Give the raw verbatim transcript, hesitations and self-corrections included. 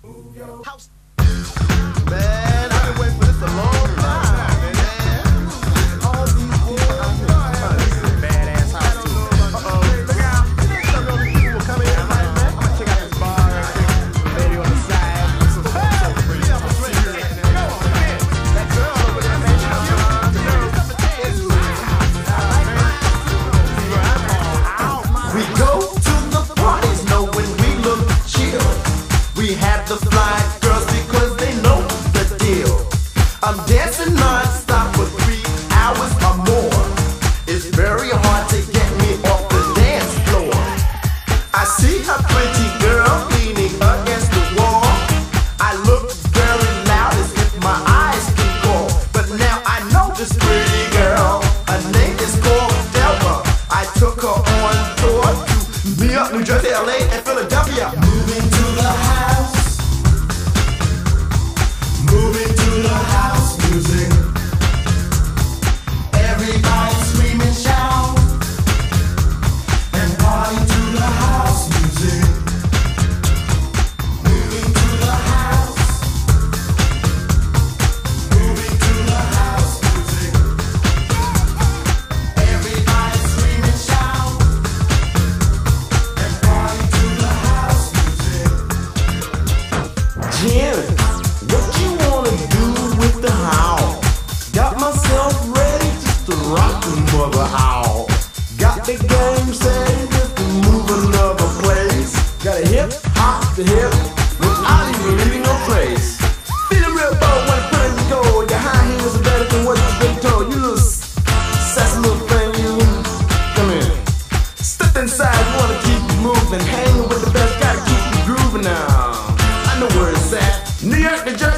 Man, I've been waiting for this a long time, man. All these people out here. Oh, this is a badass house too. Uh-oh, look out. Some of these people will come in tonight, man. I'm gonna check out this bar right quick. Lady on the side. Hey! Yeah, I'm ready to get that. Go on, man. That girl over there, man. We go to the parties knowing we look chill. We have the fly girls because they know the deal. I'm dancing non-stop for three hours or more. It's very hard to get me off the dance floor. I see a pretty girl leaning against the wall. I look very loud as if my eyes can call. But now I know this pretty girl. Her name is called Delma. I took her on tour to New York, New Jersey, L A, and Philadelphia. Moving to the house. Moving to the house music. Everybody scream and shout and party to the house music. Moving to the house. Moving to the house music. Everybody scream and shout and party to the house music. Janet, what you wanna do with the house? Got myself ready just to rock the mother house. Got the game set just to move another place. Got a hip hop the hip without even leaving no place. Feeling real bold when it's time to go. Your high heels are better than what you've been told. You little sassy little thing, you. Come here. Step inside, you wanna keep you moving. Hanging with the best, gotta keep you grooving now. I know where it's at. New York, New Jersey.